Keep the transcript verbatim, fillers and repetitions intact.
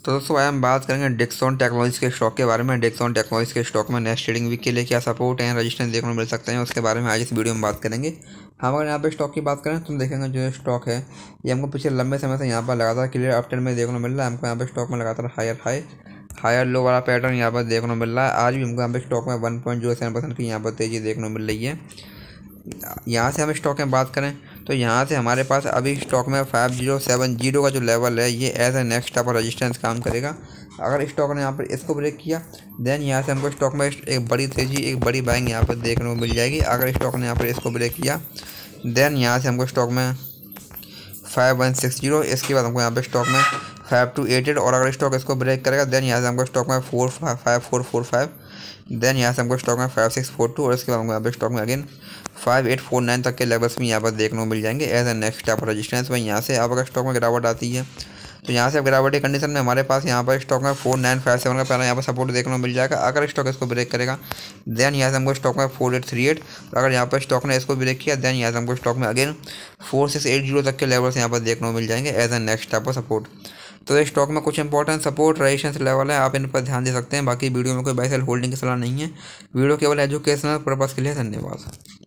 तो दोस्तों आज हम बात करेंगे डिक्सन टेक्नोलॉजीज के स्टॉक के बारे में। डिक्सन टेक्नोलॉजीज के स्टॉक में नेक्स्ट ट्रेडिंग वीक के लिए क्या सपोर्ट है, रजिस्टेंस देखने को मिल सकते हैं, उसके बारे में आज इस वीडियो में बात करेंगे। हम अगर यहाँ पे स्टॉक की बात करें तो हम देखेंगे जो स्टॉक है ये हमको पिछले लंबे समय से यहाँ पर लगातार क्लियर अपट्रेंड में देखने को मिल रहा है। हमको यहाँ पे स्टॉक में लगातार हायर हाई हायर लो वाला पैटर्न यहाँ पर देखने को मिल रहा है। आज भी हमको यहाँ पे स्टॉक में one point zero seven percent की यहाँ पर तेजी देखने को मिल रही है। यहाँ से हम स्टॉक में बात करें तो यहाँ से हमारे पास अभी स्टॉक में फाइव जीरो सेवन जीरो का जो लेवल है ये एज ए नेक्स्ट स्टेप और रजिस्टेंस काम करेगा। अगर स्टॉक ने यहाँ पर इसको ब्रेक किया देन यहाँ से हमको स्टॉक में एक बड़ी तेज़ी एक बड़ी बाइंग यहाँ पर देखने को मिल जाएगी। अगर स्टॉक ने यहाँ पर इसको ब्रेक किया देन यहाँ से हमको स्टॉक में फाइव वन सिक्स जीरो, इसके बाद हमको यहाँ पे स्टॉक में फाइव टू एट एट, और अगर स्टॉक इसको ब्रेक करेगा देन यहाँ से हमको स्टॉक में four five four four five, then यहाँ से हमको स्टॉक में फाइव सिक्स फोर टू, और इसके बाद हमको यहाँ पे स्टॉक में again five eight four nine तक के लेवल्स में यहाँ पर देखने को मिल जाएंगे as a next step resistance. वहीं यहाँ से अब अगर स्टॉक में गिरावट आती है तो यहाँ से अब गिरावट की कंडीशन में हमारे पास यहाँ पर स्टॉक में फोर नाइन फाइव सेवन का पहला यहाँ पर सपोर्ट देखने को मिल जाएगा। अगर स्टॉक इसको ब्रेक करेगा देन यहाँ से हमको स्टॉक में फोर एट थ्री एट, अगर यहाँ पर स्टॉक ने इसको ब्रेक किया देन यहाँ से हमको स्टॉक में again four six eight zero तक के लेवल्स यहाँ पर देखने को मिल जाएंगे as a next step support. तो इस स्टॉक में कुछ इंपॉर्टेंट सपोर्ट रेजिस्टेंस लेवल है, आप इन पर ध्यान दे सकते हैं। बाकी वीडियो में कोई बाय सेल होल्डिंग की सलाह नहीं है, वीडियो केवल एजुकेशनल पर्पज़ के लिए। धन्यवाद।